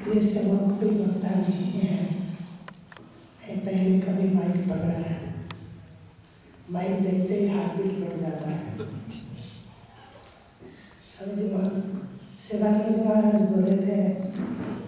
ये सबक कोई लगता नहीं है। पहले कभी माइक पकड़ा है, माइक देखते ही हाथ बीट बढ़ जाता है। समझे? सेवा के महाराज बोले थे